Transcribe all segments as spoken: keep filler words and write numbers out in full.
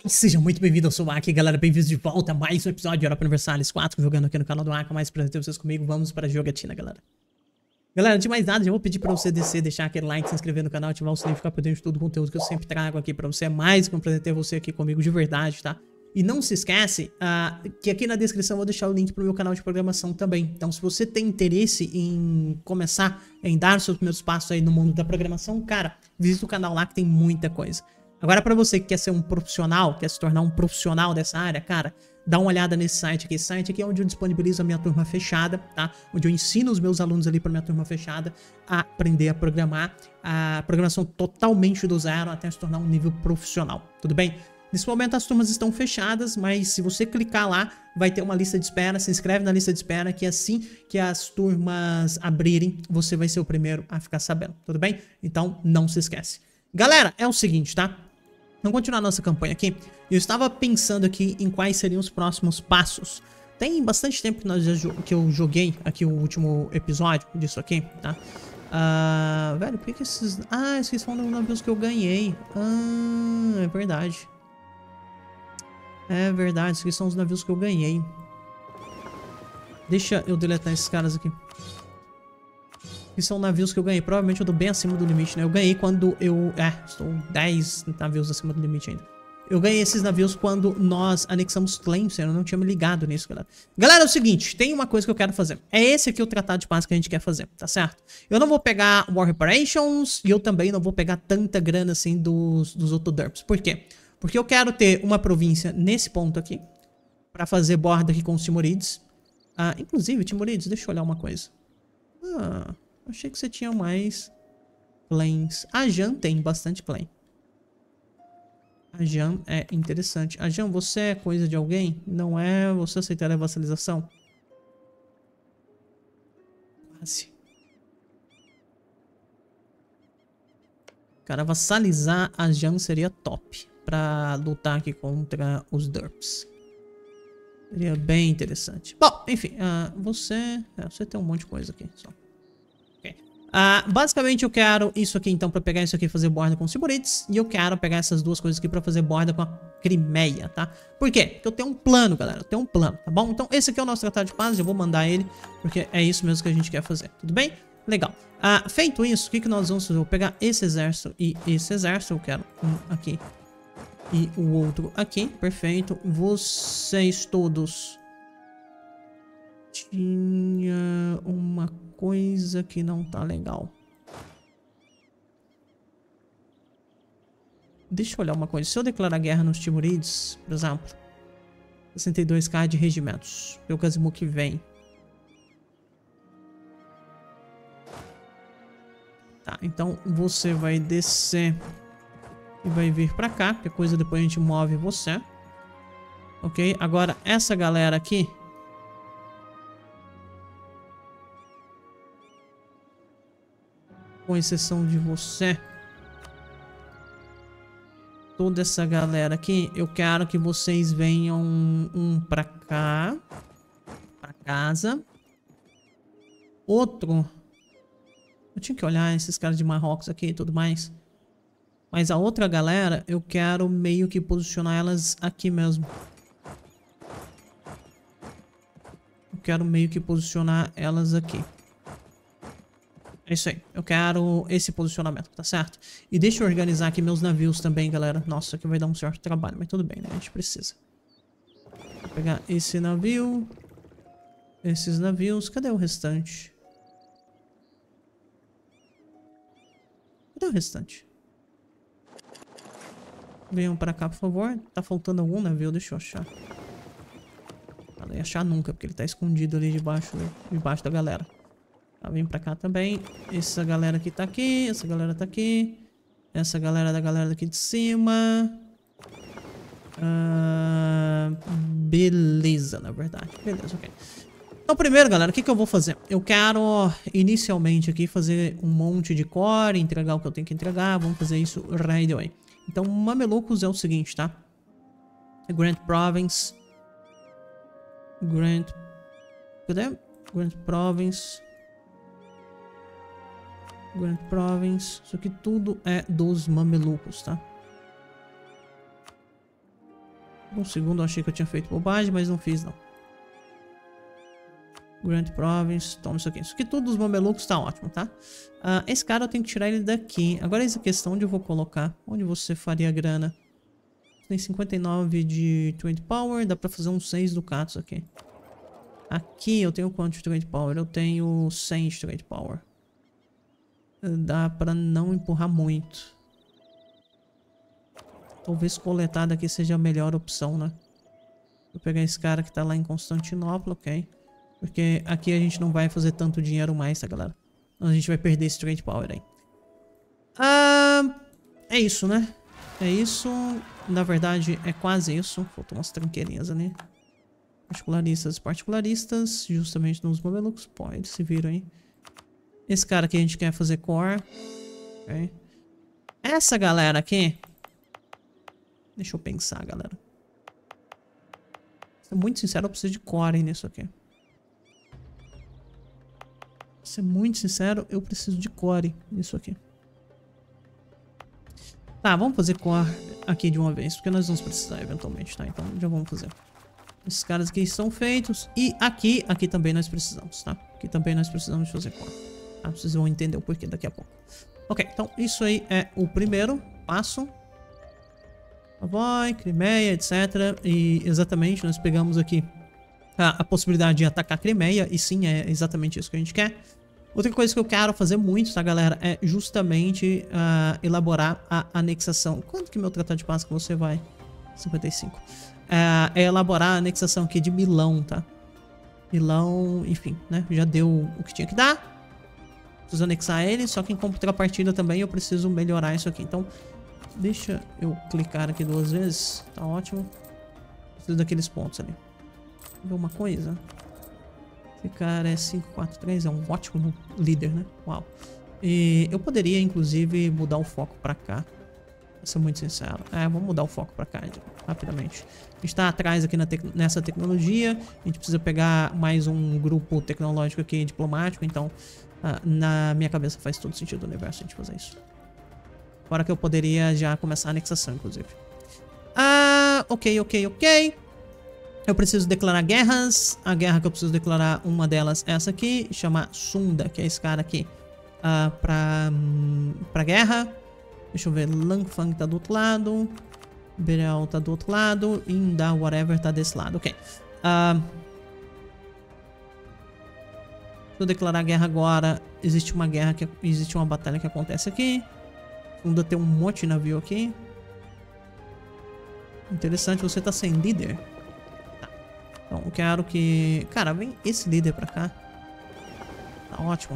Seja muito bem-vindo ao seu Aki, galera, bem-vindos de volta a mais um episódio de Europa Universalis quatro, jogando aqui no canal do Aki, mais prazer ter vocês comigo, vamos para a jogatina, galera. Galera, antes de mais nada, já vou pedir pra você descer, deixar aquele like, se inscrever no canal, ativar o sininho, ficar por dentro de todo o conteúdo que eu sempre trago aqui pra você, é mais que um prazer ter você aqui comigo de verdade, tá? E não se esquece uh, que aqui na descrição eu vou deixar o link pro meu canal de programação também, então se você tem interesse em começar, em dar os seus primeiros passos aí no mundo da programação, cara, visita o canal lá que tem muita coisa. Agora, pra você que quer ser um profissional, quer se tornar um profissional dessa área, cara, dá uma olhada nesse site aqui. Esse site aqui é onde eu disponibilizo a minha turma fechada, tá? Onde eu ensino os meus alunos ali pra minha turma fechada a aprender a programar. A programação totalmente do zero até se tornar um nível profissional, tudo bem? Nesse momento as turmas estão fechadas, mas se você clicar lá, vai ter uma lista de espera. Se inscreve na lista de espera que assim que as turmas abrirem, você vai ser o primeiro a ficar sabendo, tudo bem? Então, não se esquece. Galera, é o seguinte, tá? Vamos continuar nossa campanha aqui. Eu estava pensando aqui em quais seriam os próximos passos. Tem bastante tempo que, nós já, que eu joguei aqui o último episódio disso aqui, tá? Uh, velho, por que, que esses... Ah, esses são os navios que eu ganhei. Ah, é verdade. É verdade, esses são os navios que eu ganhei. Deixa eu deletar esses caras aqui. Que são navios que eu ganhei. Provavelmente eu tô bem acima do limite, né? Eu ganhei quando eu... É, estou dez navios acima do limite ainda. Eu ganhei esses navios quando nós anexamos Tlemcen. Eu não tinha me ligado nisso, galera. Galera, é o seguinte. Tem uma coisa que eu quero fazer. É esse aqui o tratado de paz que a gente quer fazer, tá certo? Eu não vou pegar War Reparations e eu também não vou pegar tanta grana assim dos, dos Autoderps. Por quê? Porque eu quero ter uma província nesse ponto aqui. Pra fazer borda aqui com os Timurides. Ah, inclusive, Timurides, deixa eu olhar uma coisa. Ah... Achei que você tinha mais clans. A Jan tem bastante clã. A Jan é interessante. A Jan, você é coisa de alguém? Não é? Você aceitaria a vassalização? Quase. Cara, vassalizar a Jan seria top. Pra lutar aqui contra os Derps. Seria bem interessante. Bom, enfim. Uh, você... É, você tem um monte de coisa aqui. Só. Uh, basicamente eu quero isso aqui então pra pegar isso aqui e fazer borda com os Timurides. E eu quero pegar essas duas coisas aqui pra fazer borda com a Crimeia, tá? Por quê? Porque eu tenho um plano, galera. Eu tenho um plano, tá bom? Então esse aqui é o nosso tratado de paz. Eu vou mandar ele, porque é isso mesmo que a gente quer fazer. Tudo bem? Legal. Uh, feito isso, o que, que nós vamos fazer? Eu vou pegar esse exército e esse exército. Eu quero um aqui e o outro aqui. Perfeito. Vocês todos... Tinha uma coisa que não tá legal. Deixa eu olhar uma coisa. Se eu declarar guerra nos Timurides, por exemplo, sessenta e dois K de regimentos. Pelo Casimu que vem. Tá, então você vai descer e vai vir pra cá. Qualquer coisa depois a gente move você. Ok, agora essa galera aqui... Com exceção de você. Toda essa galera aqui. Eu quero que vocês venham um, um pra cá. Pra casa. Outro. Eu tinha que olhar esses caras de Marrocos aqui e tudo mais. Mas a outra galera, eu quero meio que posicionar elas aqui mesmo. Eu quero meio que posicionar elas aqui. É isso aí, eu quero esse posicionamento, tá certo? E deixa eu organizar aqui meus navios também, galera. Nossa, aqui vai dar um certo trabalho, mas tudo bem, né? A gente precisa. Vou pegar esse navio. Esses navios. Cadê o restante? Cadê o restante? Venham pra cá, por favor. Tá faltando algum navio? Deixa eu achar. Não ia achar nunca, porque ele tá escondido ali debaixo, debaixo da galera. Tá, vem pra cá também. Essa galera aqui tá aqui. Essa galera tá aqui. Essa galera da galera daqui de cima. Uh, beleza, na verdade. Beleza, ok. Então, primeiro, galera, o que, que eu vou fazer? Eu quero, inicialmente, aqui, fazer um monte de core, entregar o que eu tenho que entregar. Vamos fazer isso right away. Então, Mamelucos é o seguinte, tá? Grand Province. Grand... Cadê? Grand Province... Grand Province. Isso aqui tudo é dos mamelucos, tá? Por um segundo eu achei que eu tinha feito bobagem, mas não fiz não. Grand Province, toma isso aqui. Isso aqui tudo dos mamelucos tá ótimo, tá? Uh, esse cara eu tenho que tirar ele daqui. Agora essa questão onde eu vou colocar. Onde você faria grana? Tem cinquenta e nove de Trade Power, dá pra fazer uns seis ducatos aqui. Aqui eu tenho quanto de Trade Power? Eu tenho cem de Trade Power. Dá pra não empurrar muito. Talvez coletar daqui seja a melhor opção, né? Vou pegar esse cara que tá lá em Constantinopla, ok? Porque aqui a gente não vai fazer tanto dinheiro mais, tá, galera? Então a gente vai perder esse Trade Power aí. Ah, é isso, né? É isso. Na verdade, é quase isso. Faltam umas tranqueirinhas ali. Particularistas, particularistas. Justamente nos mamelucos. Pode, se viram aí. Esse cara aqui a gente quer fazer core. Ok. Essa galera aqui. Deixa eu pensar, galera. Pra ser muito sincero, eu preciso de core nisso aqui. Pra ser muito sincero, eu preciso de core nisso aqui. Tá, vamos fazer core aqui de uma vez, porque nós vamos precisar eventualmente, tá? Então já vamos fazer. Esses caras aqui estão feitos. E aqui, aqui também nós precisamos, tá? Aqui também nós precisamos de fazer core. Tá? Vocês vão entender o porquê daqui a pouco. Ok, então isso aí é o primeiro passo. Vai, Crimeia, etcétera. E exatamente, nós pegamos aqui a, a possibilidade de atacar a Crimeia. E sim, é exatamente isso que a gente quer. Outra coisa que eu quero fazer muito, tá, galera? É justamente uh, elaborar a anexação. Quanto que meu tratado de paz que você vai? cinquenta e cinco. Uh, é elaborar a anexação aqui de Milão, tá? Milão, enfim, né? Já deu o que tinha que dar. Preciso anexar ele, só que em contrapartida também eu preciso melhorar isso aqui. Então, deixa eu clicar aqui duas vezes. Tá ótimo. Preciso daqueles pontos ali. Ver uma coisa. Esse cara é cinco quatro três, é um ótimo líder, né? Uau. E eu poderia, inclusive, mudar o foco pra cá. Pra ser muito sincero. É, vamos mudar o foco pra cá, rapidamente. A gente tá atrás aqui na tec nessa tecnologia. A gente precisa pegar mais um grupo tecnológico aqui, diplomático. Então, uh, na minha cabeça faz todo sentido do universo a gente fazer isso. Agora que eu poderia já começar a anexação, inclusive. Ah, ok, ok, ok. Eu preciso declarar guerras. A guerra que eu preciso declarar, uma delas é essa aqui. Chamar Sunda, que é esse cara aqui. Uh, pra, um, pra guerra. Deixa eu ver. Langfang tá do outro lado. Berial tá do outro lado. Inda, whatever, tá desse lado. Ok. Uh, se eu declarar guerra agora, existe uma guerra, que existe uma batalha que acontece aqui. Sunda tem um monte de navio aqui. Interessante, você tá sem líder. Então, eu quero que... Cara, vem esse líder pra cá. Tá ótimo.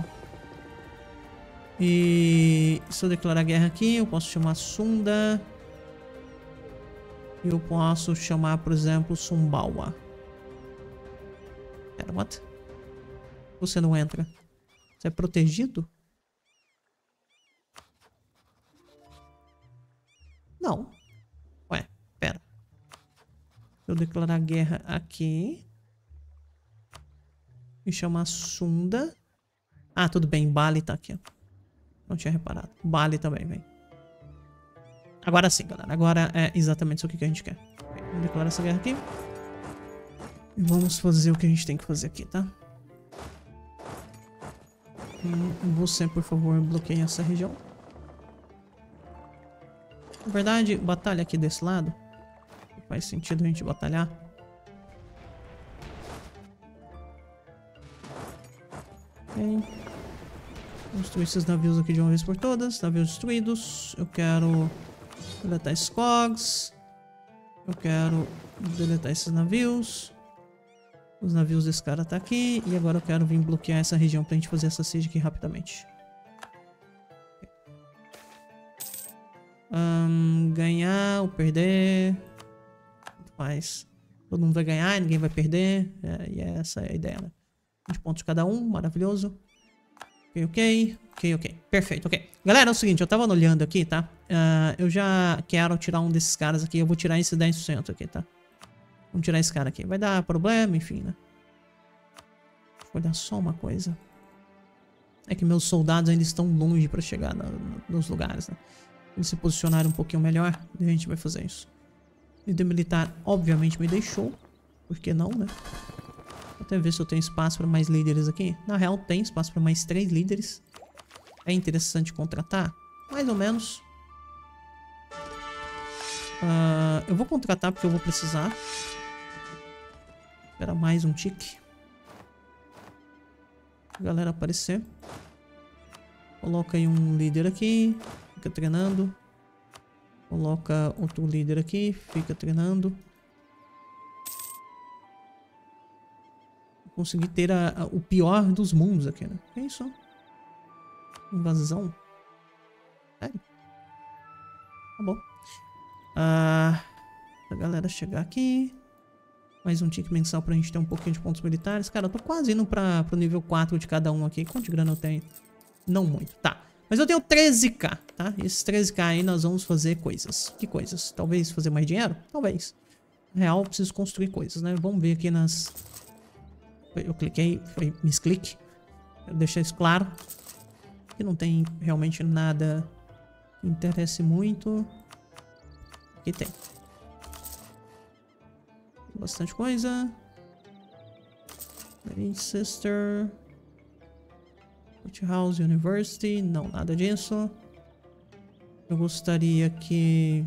E se eu declarar guerra aqui, eu posso chamar Sunda. E eu posso chamar, por exemplo, Sumbawa. Pera, what? Você não entra. Você é protegido? Não. Ué, pera. Eu declarar guerra aqui. E chamar Sunda. Ah, tudo bem. Bali tá aqui, ó. Não tinha reparado. Bali também, vem. Agora sim, galera. Agora é exatamente isso que a gente quer. Okay, vamos declarar essa guerra aqui. E vamos fazer o que a gente tem que fazer aqui, tá? E você, por favor, bloqueie essa região. Na verdade, batalha aqui desse lado. Faz sentido a gente batalhar. Ok. Vamos destruir esses navios aqui de uma vez por todas. Navios destruídos. Eu quero deletar esses cogs. Eu quero deletar esses navios. Os navios desse cara tá aqui. E agora eu quero vir bloquear essa região pra gente fazer essa siege aqui rapidamente. Um, ganhar ou perder. Mas todo mundo vai ganhar e ninguém vai perder. É, e essa é a ideia, né? vinte pontos cada um, maravilhoso. Ok, ok, ok, ok. Perfeito, ok. Galera, é o seguinte, eu tava olhando aqui, tá? Uh, eu já quero tirar um desses caras aqui. Eu vou tirar esse dez por cento aqui, tá? Vamos tirar esse cara aqui. Vai dar problema, enfim, né? Deixa eu olhar só uma coisa. É que meus soldados ainda estão longe pra chegar no, no, nos lugares, né? Eles se posicionarem um pouquinho melhor, a gente vai fazer isso. Líder militar, obviamente, me deixou. Por que não, né? Vou até ver se eu tenho espaço para mais líderes aqui. Na real, tem espaço para mais três líderes. É interessante contratar? Mais ou menos. Uh, eu vou contratar porque eu vou precisar. Espera mais um tique. A galera aparecer. Coloca aí um líder aqui. Fica treinando. Coloca outro líder aqui. Fica treinando. Consegui ter a, a, o pior dos mundos aqui, né? Que isso? Invasão? Sério? Tá bom. Ah, a galera chegar aqui. Mais um tique mensal pra gente ter um pouquinho de pontos militares. Cara, eu tô quase indo pra, pro nível quatro de cada um aqui. Quanto de grana eu tenho? Não muito, tá. Mas eu tenho treze k, tá? E esses treze k aí nós vamos fazer coisas. Que coisas? Talvez fazer mais dinheiro? Talvez. Na real, eu preciso construir coisas, né? Vamos ver aqui nas... Eu cliquei, foi misclick. Eu deixei isso claro. Aqui não tem realmente nada que interesse muito. Aqui tem. Bastante coisa. Sister. House University. Não, nada disso. Eu gostaria que...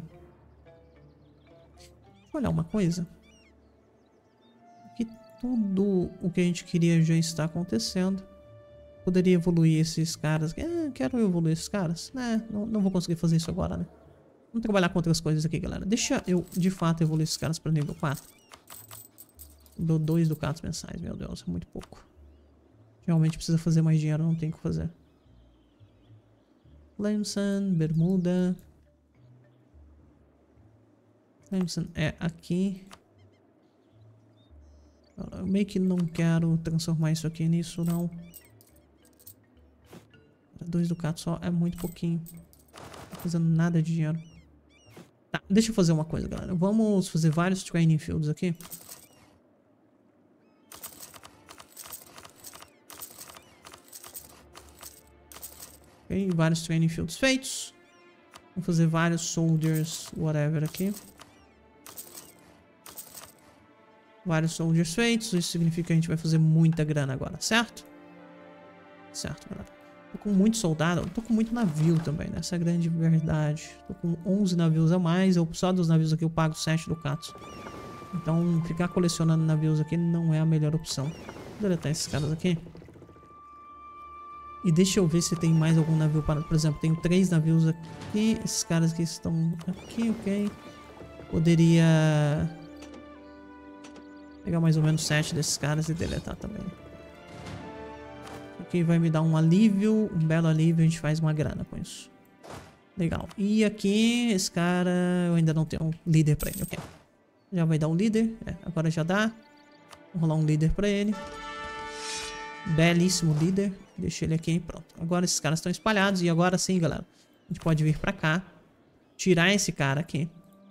Deixa eu olhar uma coisa. Aqui tudo o que a gente queria já está acontecendo. Poderia evoluir esses caras. Ah, quero evoluir esses caras. É, não, não vou conseguir fazer isso agora, né? Vamos trabalhar com outras coisas aqui, galera. Deixa eu, de fato, evoluir esses caras para nível quatro. Dou dois ducatos mensais. Meu Deus, é muito pouco. Realmente precisa fazer mais dinheiro, não tem o que fazer. Clemson, Bermuda. Clemson é aqui. Eu meio que não quero transformar isso aqui nisso, não. Dois ducatos só é muito pouquinho. Não tô fazendo nada de dinheiro. Tá, deixa eu fazer uma coisa, galera. Vamos fazer vários training fields aqui. Ok, vários training fields feitos. Vamos fazer vários soldiers, whatever aqui. Vários soldiers feitos. Isso significa que a gente vai fazer muita grana agora, certo? Certo, galera. Tô com muito soldado. Tô com muito navio também, né? Essa é a grande verdade. Tô com onze navios a mais. Eu, só dos navios aqui eu pago sete ducatos. Então, ficar colecionando navios aqui não é a melhor opção. Vou deletar esses caras aqui. E deixa eu ver se tem mais algum navio parado. Por exemplo, tenho três navios aqui. Esses caras aqui estão aqui, ok. Poderia pegar mais ou menos sete desses caras e deletar também. Aqui vai me dar um alívio, um belo alívio. A gente faz uma grana com isso. Legal. E aqui, esse cara, eu ainda não tenho um líder pra ele, ok. Já vai dar um líder. É, agora já dá. Vou rolar um líder pra ele. Belíssimo líder. Deixa ele aqui, pronto. Agora esses caras estão espalhados. E agora sim, galera, a gente pode vir pra cá. Tirar esse cara aqui.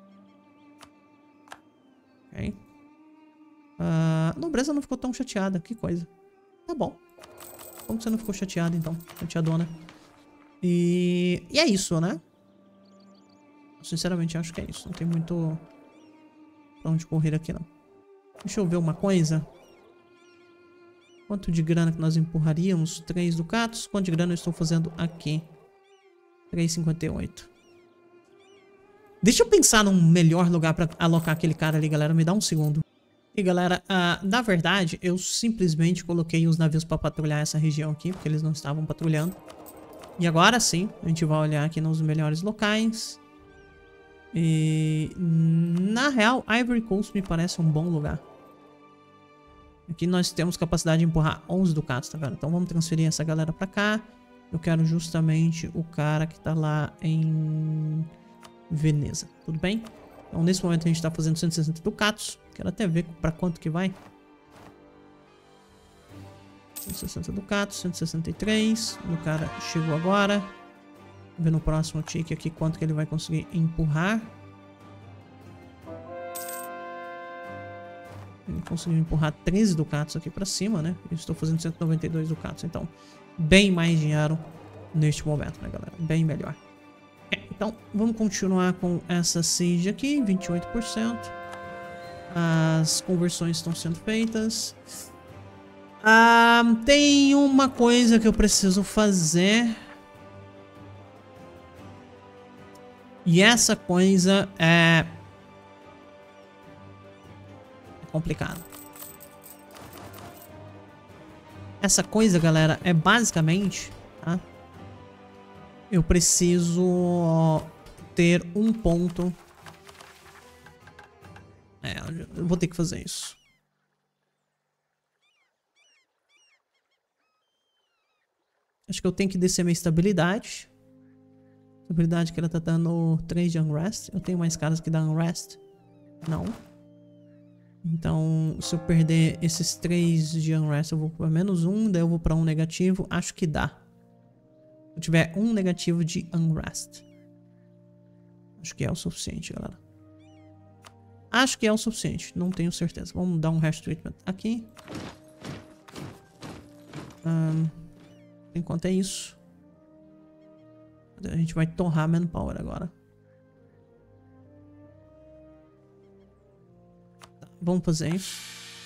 Ok. A nobreza não ficou tão chateada. Que coisa. Tá bom. Como você não ficou chateada, então? Chateadona. E... E é isso, né? Sinceramente, acho que é isso. Não tem muito pra onde correr aqui, não. Deixa eu ver uma coisa. Quanto de grana que nós empurraríamos? três ducatos. Quanto de grana eu estou fazendo aqui? três vírgula cinquenta e oito. Deixa eu pensar num melhor lugar pra alocar aquele cara ali, galera. Me dá um segundo. E galera, uh, na verdade, eu simplesmente coloquei os navios para patrulhar essa região aqui, porque eles não estavam patrulhando. E agora sim, a gente vai olhar aqui nos melhores locais. E na real, Ivory Coast me parece um bom lugar. Aqui nós temos capacidade de empurrar onze ducatos, tá vendo? Então vamos transferir essa galera pra cá. Eu quero justamente o cara que tá lá em Veneza, tudo bem? Então nesse momento a gente tá fazendo cento e sessenta ducatos. Quero até ver pra quanto que vai. cento e sessenta ducatos, cento e sessenta e três. O cara chegou agora. Vamos ver no próximo tique aqui quanto que ele vai conseguir empurrar. Ele conseguiu empurrar treze ducatos aqui pra cima, né? Eu estou fazendo cento e noventa e dois ducatos. Então, bem mais dinheiro neste momento, né, galera? Bem melhor. É, então vamos continuar com essa siege aqui, vinte e oito por cento. As conversões estão sendo feitas. Ah, tem uma coisa que eu preciso fazer. E essa coisa é... é complicado. Essa coisa, galera, é basicamente... tá? Eu preciso ter um ponto... É, eu vou ter que fazer isso. Acho que eu tenho que descer minha estabilidade. Estabilidade que ela tá dando três de Unrest. Eu tenho mais caras que dá Unrest? Não. Então, se eu perder esses três de Unrest, eu vou para menos um. Daí eu vou para um negativo. Acho que dá. Se eu tiver um negativo de Unrest. Acho que é o suficiente, galera. Acho que é o suficiente, não tenho certeza. Vamos dar um hash treatment aqui. Um, enquanto é isso, a gente vai torrar manpower agora. Tá, vamos fazer isso.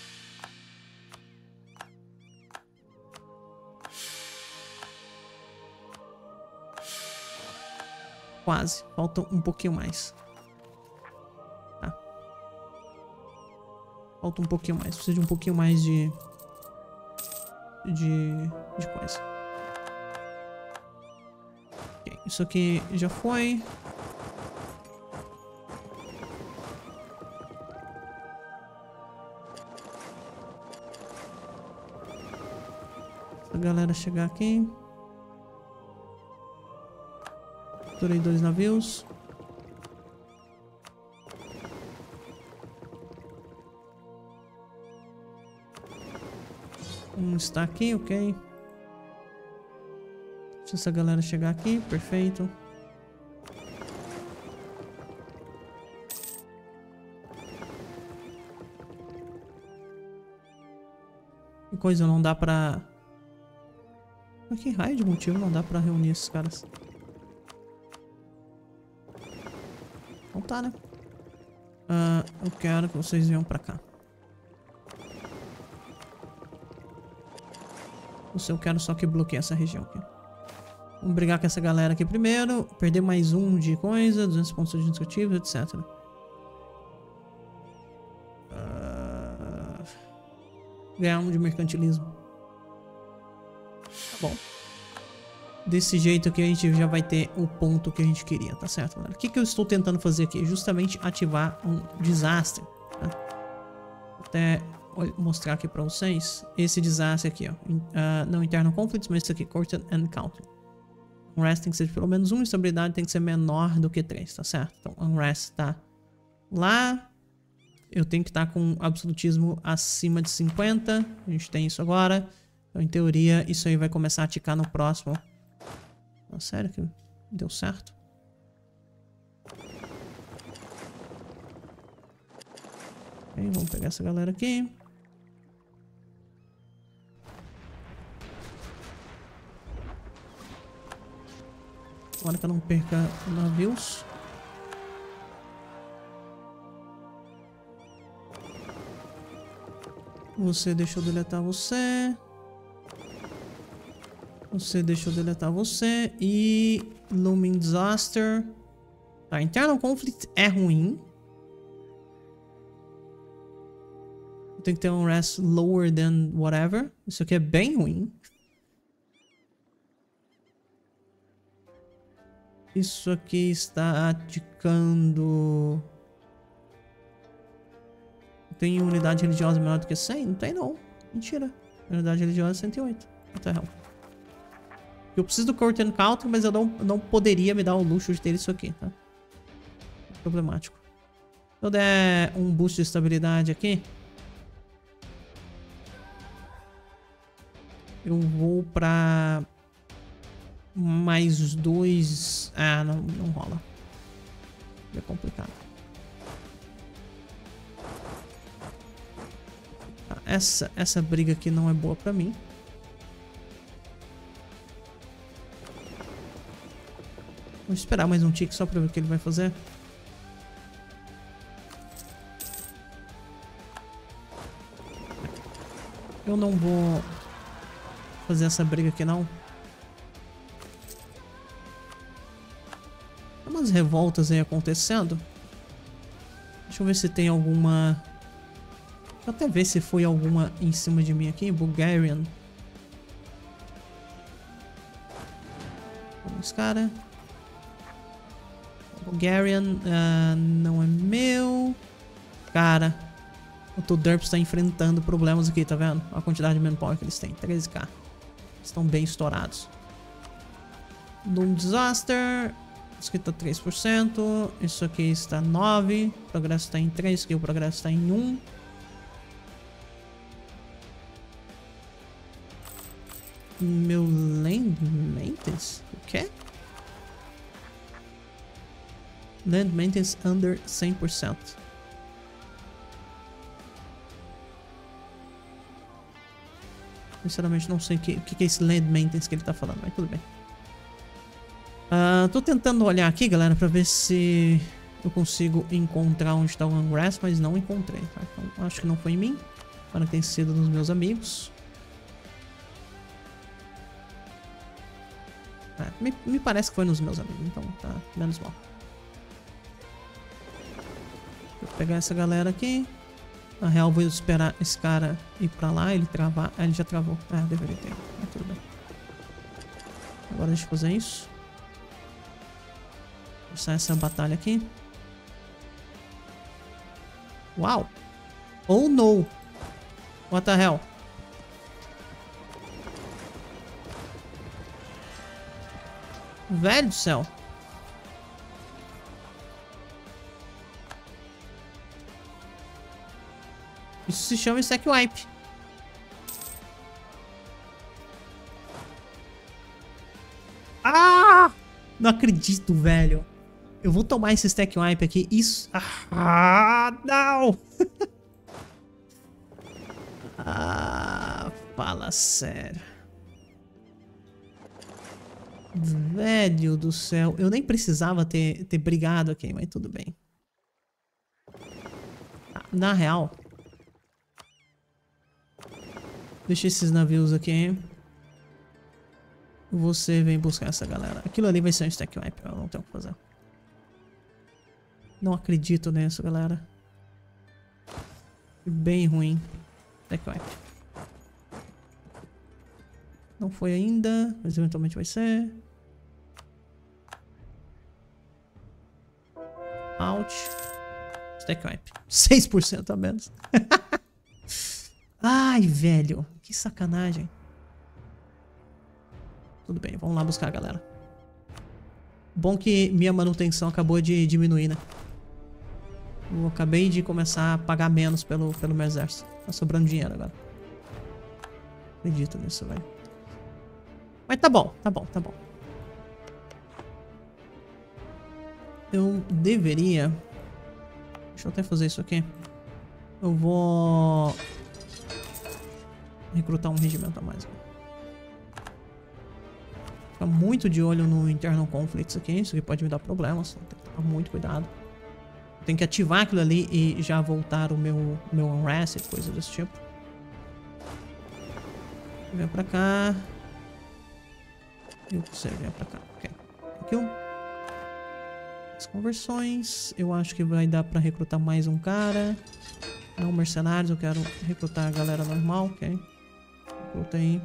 Quase, falta um pouquinho mais. Falta um pouquinho mais. Precisa de um pouquinho mais de... De... De coisa. Ok, isso aqui já foi. Se a galera chegar aqui. Capturei dois navios. Um está aqui, ok. Deixa essa galera chegar aqui, perfeito. Que coisa, não dá pra... Que raio de motivo não dá pra reunir esses caras? Não tá, né? Uh, eu quero que vocês venham pra cá. Você, eu quero só que bloqueie essa região aqui. Vamos brigar com essa galera aqui primeiro. Perder mais um de coisa. duzentos pontos administrativos, etcétera. Uh... Ganhar um de mercantilismo. Tá bom. Desse jeito aqui a gente já vai ter o ponto que a gente queria, tá certo, galera? O que, que eu estou tentando fazer aqui? Justamente ativar um desastre. Tá? Até... Vou mostrar aqui pra vocês esse desastre aqui, ó. Uh, não internal conflicts, mas isso aqui, Court and Country. Unrest tem que ser de pelo menos um, estabilidade tem que ser menor do que três, tá certo? Então, Unrest tá lá. Eu tenho que estar tá com absolutismo acima de cinquenta. A gente tem isso agora. Então, em teoria, isso aí vai começar a ticar no próximo. Ah, sério que deu certo? Ok, vamos pegar essa galera aqui. Agora que eu não perca navios. Você deixou deletar você. Você deixou deletar você. E Looming Disaster. Tá, Internal Conflict é ruim. Tem que ter um rest lower than whatever. Isso aqui é bem ruim. Isso aqui está aticando... Tem unidade religiosa menor do que cem? Não tem não. Mentira. Unidade religiosa é cento e oito. What the hell? Eu preciso do Court and Country, mas eu não, não poderia me dar o luxo de ter isso aqui, tá? É problemático. Se eu der um boost de estabilidade aqui... Eu vou pra... Mais dois... Ah, não, não rola. É complicado. Ah, essa, essa briga aqui não é boa pra mim. Vou esperar mais um tique só pra ver o que ele vai fazer. Eu não vou fazer essa briga aqui, não. Tem umas revoltas aí acontecendo. Deixa eu ver se tem alguma... Deixa eu até ver se foi alguma em cima de mim aqui. Bulgarian. Vamos, cara. Bulgarian uh, não é meu. Cara, o Tudurps está enfrentando problemas aqui, tá vendo? A quantidade de manpower que eles têm. treze k. Estão bem estourados. Doom Disaster. Isso aqui está três por cento. Isso aqui está nove por cento. O progresso está em três. Isso aqui o progresso está em um. Meu Land Maintenance? O quê? Land Maintenance under cem por cento. Sinceramente não sei o que, que é esse Land Maintenance que ele tá falando, mas tudo bem. Uh, tô tentando olhar aqui, galera, pra ver se eu consigo encontrar onde tá o Unrest, mas não encontrei, tá? Então acho que não foi em mim. Para que tenha sido nos meus amigos. É, me, me parece que foi nos meus amigos, então tá menos mal. Vou pegar essa galera aqui. Na real, vou esperar esse cara ir pra lá, ele travar. Ah, ele já travou. Ah, deveria ter. Mas tudo bem. Agora deixa eu fazer isso. Começar essa batalha aqui. Uau! Oh no! What the hell? Velho do céu. Isso se chama Stack Wipe. Ah! Não acredito, velho. Eu vou tomar esse Stack Wipe aqui. Isso... Ah, não! Ah, fala sério. Velho do céu. Eu nem precisava ter, ter brigado aqui, mas tudo bem. Na real... Deixa esses navios aqui. Você vem buscar essa galera. Aquilo ali vai ser um Stack Wipe. Eu não tenho o que fazer. Não acredito nisso, galera. Bem ruim. Stack Wipe. Não foi ainda, mas eventualmente vai ser. Out. Stack Wipe. seis por cento a menos. Ai, velho. Que sacanagem. Tudo bem, vamos lá buscar a galera. Bom que minha manutenção acabou de diminuir, né? Eu acabei de começar a pagar menos pelo, pelo meu exército. Tá sobrando dinheiro agora. Acredito nisso, velho. Mas tá bom, tá bom, tá bom. Eu deveria... Deixa eu até fazer isso aqui. Eu vou... recrutar um regimento a mais. Ficar muito de olho no Internal Conflicts aqui. Isso aqui pode me dar problemas. Tem que tomar muito cuidado. Tem que ativar aquilo ali e já voltar o meu, meu Unrest e coisa desse tipo. Vem pra cá. E você vem pra cá. Ok. Aqui um. As conversões. Eu acho que vai dar pra recrutar mais um cara. Não mercenários. Eu quero recrutar a galera normal. Ok. Recruta aí.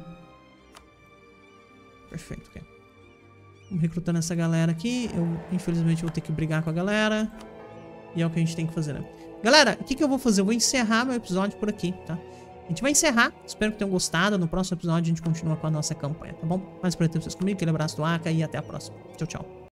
Perfeito, ok. Vamos recrutando essa galera aqui. Eu, infelizmente, vou ter que brigar com a galera. E é o que a gente tem que fazer, né? Galera, o que, que eu vou fazer? Eu vou encerrar meu episódio por aqui, tá? A gente vai encerrar. Espero que tenham gostado. No próximo episódio a gente continua com a nossa campanha, tá bom? Mais pra ter vocês comigo. Aquele abraço do Aka e até a próxima. Tchau, tchau.